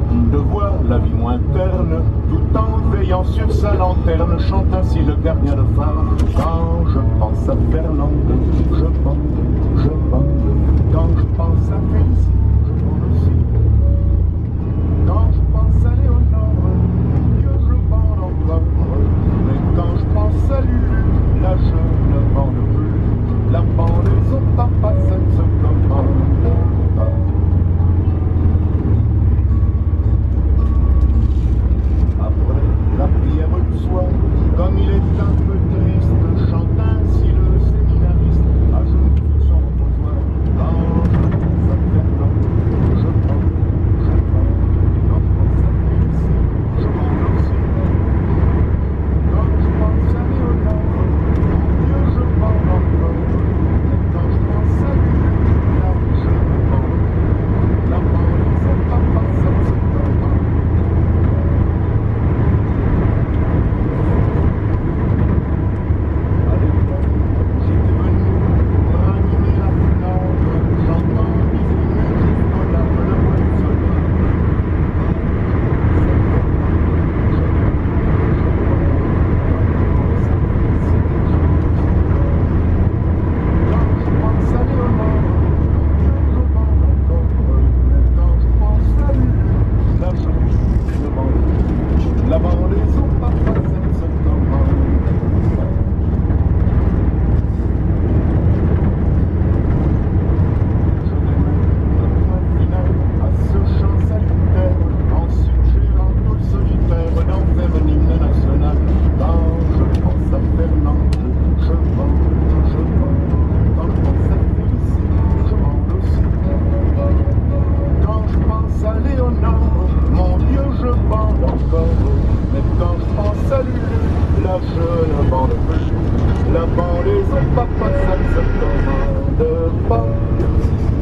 de voir la vie moins terne, tout en veillant sur sa lanterne, chante ainsi le gardien de phare. Quand je pense à Fernande, je bande, je bande. Quand je pense à Félicie, je bande aussi. Quand je pense à Léonore, mon Dieu, je bande encore. Mais quand je pense à Lulu, là je ne bande plus. La banlieue au papa, ça ne se commande pas. Après la prière du soir, comme il est un peu triste, chante ainsi le séminariste, à genoux sur son reposoir. Quand je pense à Fernand, je bande, je bande. Quand je pense à Félicie, je bande aussi. Quand je pense à Léonore, mon Dieu, je bande encore. Et quand je pense à lui, là je ne bande plus. La bande, c'est papa, ça ne se commande pas. Je ne bande plus, la banlieue, son papa, ça ne se commande pas.